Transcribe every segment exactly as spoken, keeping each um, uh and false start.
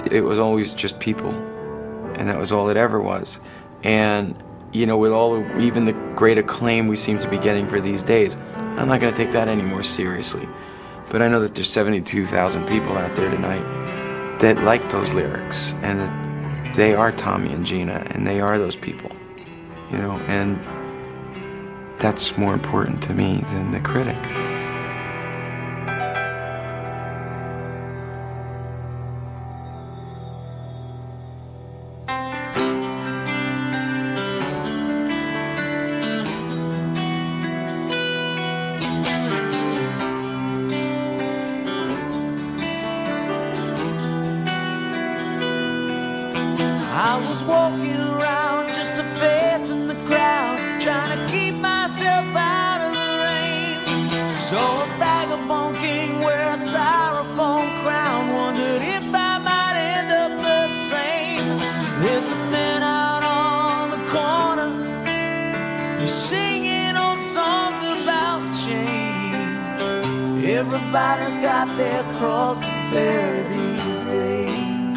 It was always just people, and that was all it ever was. And, you know, with all the, even the great acclaim we seem to be getting for these days, I'm not going to take that any more seriously. But I know that there's seventy-two thousand people out there tonight that like those lyrics, and that they are Tommy and Gina, and they are those people, you know, and that's more important to me than the critic. I was walking around just a face in the crowd, trying to keep myself out of the rain. Saw a vagabond king wear a styrofoam crown, wondered if I might end up the same. There's a man out on the corner, he's singing old songs about change. Everybody's got their cross to bear these days.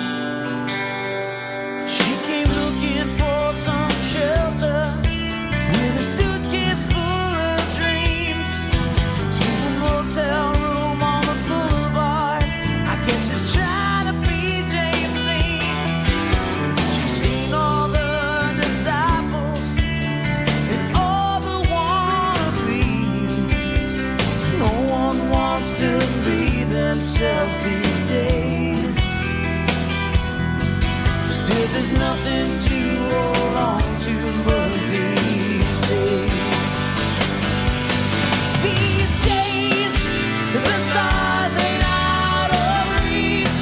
Shelter with a suitcase full of dreams, to a motel room on the boulevard. I guess she's trying to be James Dean. She's seen all the disciples and all the wannabes. No one wants to be themselves these days. Still, there's nothing to hold on to but these days. These days, the stars ain't out of reach.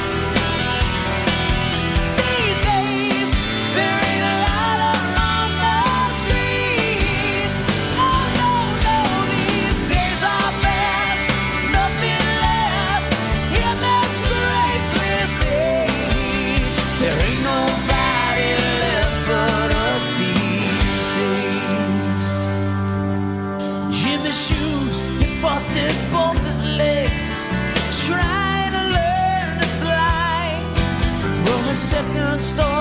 These days, there ain't a light on the streets. Oh no, no, these days are fast, nothing lasts in this graceless age. There ain't nobody left but us these days. Jimmy's shoes, he busted both his legs, trying to learn to fly from a second story